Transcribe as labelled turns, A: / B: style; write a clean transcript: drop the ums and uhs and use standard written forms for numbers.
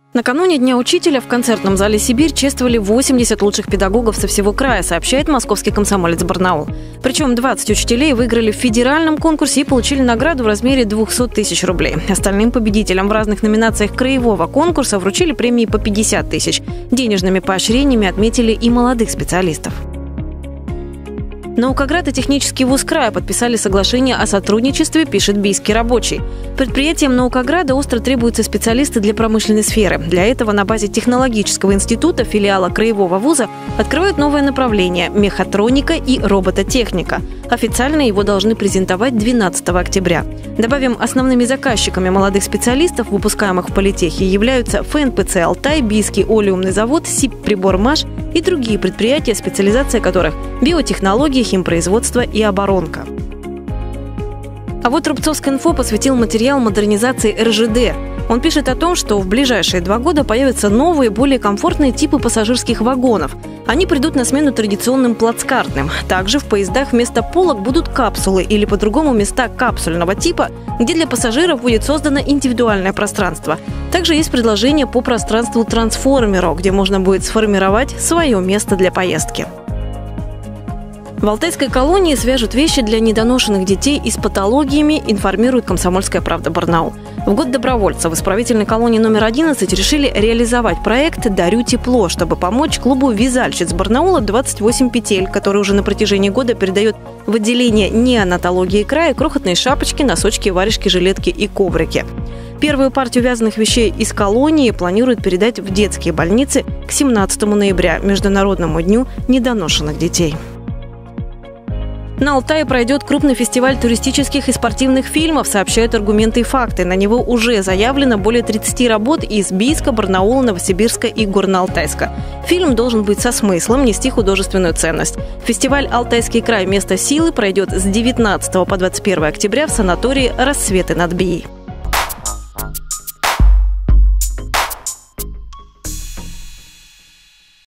A: Накануне Дня учителя в концертном зале «Сибирь» чествовали 80 лучших педагогов со всего края, сообщает московский комсомолец «Барнаул». Причем 20 учителей выиграли в федеральном конкурсе и получили награду в размере 200 тысяч рублей. Остальным победителям в разных номинациях краевого конкурса вручили премии по 50 тысяч. Денежными поощрениями отметили и молодых специалистов. Наукоград и технический вуз края подписали соглашение о сотрудничестве, пишет Бийский рабочий. Предприятиям Наукограда остро требуются специалисты для промышленной сферы. Для этого на базе технологического института филиала краевого вуза открывают новое направление – мехатроника и робототехника. Официально его должны презентовать 12 октября. Добавим, основными заказчиками молодых специалистов, выпускаемых в политехе, являются ФНПЦ «Алтай», Бийский олеумный завод, СИП-Прибормаш и другие предприятия, специализация которых – биотехнологии, химпроизводство и оборонка. А вот Рубцовское-инфо посвятил материал модернизации РЖД. Он пишет о том, что в ближайшие 2 года появятся новые, более комфортные типы пассажирских вагонов. Они придут на смену традиционным плацкартным. Также в поездах вместо полок будут капсулы или по-другому места капсульного типа, где для пассажиров будет создано индивидуальное пространство. Также есть предложение по пространству трансформеру, где можно будет сформировать свое место для поездки. В Алтайской колонии свяжут вещи для недоношенных детей и с патологиями, информирует «Комсомольская правда» Барнаул. В год добровольца в исправительной колонии номер 11 решили реализовать проект «Дарю тепло», чтобы помочь клубу вязальщиц Барнаула 28 петель, который уже на протяжении года передает в отделение неонатологии края крохотные шапочки, носочки, варежки, жилетки и коврики. Первую партию вязаных вещей из колонии планируют передать в детские больницы к 17 ноября, Международному дню недоношенных детей. На Алтае пройдет крупный фестиваль туристических и спортивных фильмов, сообщают «Аргументы и факты». На него уже заявлено более 30 работ из Бийска, Барнаула, Новосибирска и Горно-Алтайска. Фильм должен быть со смыслом, нести художественную ценность. Фестиваль «Алтайский край. Место силы» пройдет с 19 по 21 октября в санатории «Рассветы над Бией».